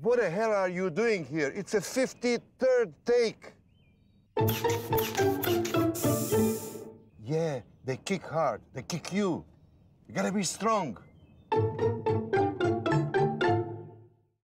What the hell are you doing here? It's a 53rd take. Yeah, they kick hard. They kick you. You gotta be strong.